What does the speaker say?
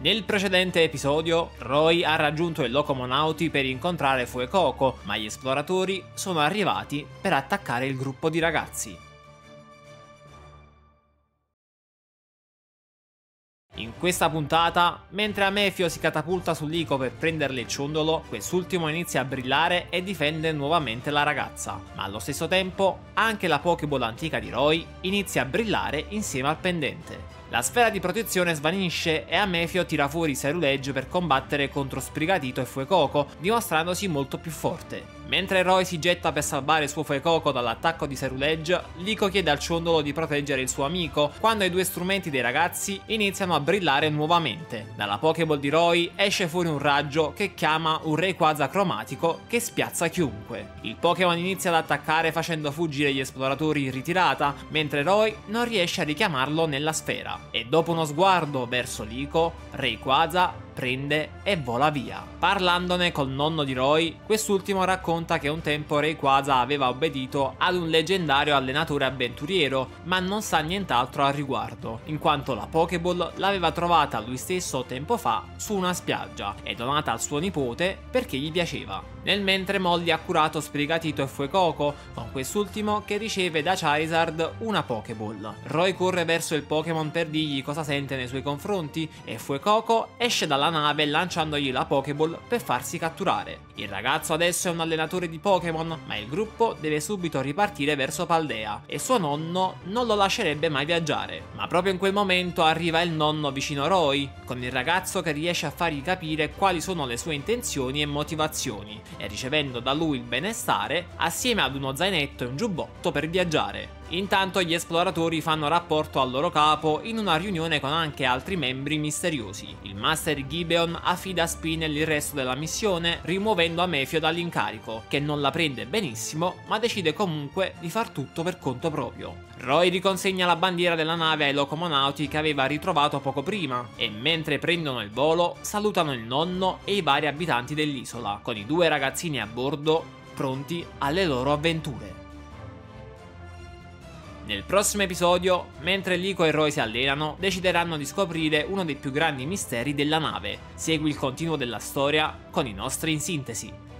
Nel precedente episodio, Roy ha raggiunto il Locomonauti per incontrare Fuecoco, ma gli esploratori sono arrivati per attaccare il gruppo di ragazzi. In questa puntata, mentre Amefio si catapulta su Liko per prenderle il ciondolo, quest'ultimo inizia a brillare e difende nuovamente la ragazza, ma allo stesso tempo anche la Pokéball antica di Roy inizia a brillare insieme al pendente. La sfera di protezione svanisce e Amefio tira fuori Ceruledge per combattere contro Sprigatito e Fuecoco, dimostrandosi molto più forte. Mentre Roy si getta per salvare il suo Fuecoco dall'attacco di Ceruledge, Liko chiede al ciondolo di proteggere il suo amico, quando i due strumenti dei ragazzi iniziano a brillare nuovamente. Dalla Pokéball di Roy esce fuori un raggio che chiama un Rayquaza cromatico che spiazza chiunque. Il Pokémon inizia ad attaccare facendo fuggire gli esploratori in ritirata, mentre Roy non riesce a richiamarlo nella sfera. E dopo uno sguardo verso Liko, Rayquaza prende e vola via. Parlandone col nonno di Roy, quest'ultimo racconta che un tempo Rayquaza aveva obbedito ad un leggendario allenatore avventuriero, ma non sa nient'altro al riguardo, in quanto la Pokéball l'aveva trovata lui stesso tempo fa su una spiaggia e donata al suo nipote perché gli piaceva. Nel mentre Molly ha curato Sprigatito e Fuecoco, con quest'ultimo che riceve da Charizard una Pokéball. Roy corre verso il Pokémon per dirgli cosa sente nei suoi confronti e Fuecoco esce dalla nave lanciandogli la Pokéball per farsi catturare. Il ragazzo adesso è un allenatore di Pokémon, ma il gruppo deve subito ripartire verso Paldea e suo nonno non lo lascerebbe mai viaggiare. Ma proprio in quel momento arriva il nonno vicino a Roy, con il ragazzo che riesce a fargli capire quali sono le sue intenzioni e motivazioni, e ricevendo da lui il benestare, assieme ad uno zainetto e un giubbotto per viaggiare. Intanto gli esploratori fanno rapporto al loro capo in una riunione con anche altri membri misteriosi. Il Master Gibeon affida a Spinel il resto della missione, rimuovendo Amefio dall'incarico, che non la prende benissimo, ma decide comunque di far tutto per conto proprio. Roy riconsegna la bandiera della nave ai Locomonauti che aveva ritrovato poco prima, e mentre prendono il volo salutano il nonno e i vari abitanti dell'isola, con i due ragazzini a bordo pronti alle loro avventure. Nel prossimo episodio, mentre Liko e Roy si allenano, decideranno di scoprire uno dei più grandi misteri della nave. Segui il continuo della storia con i nostri in sintesi.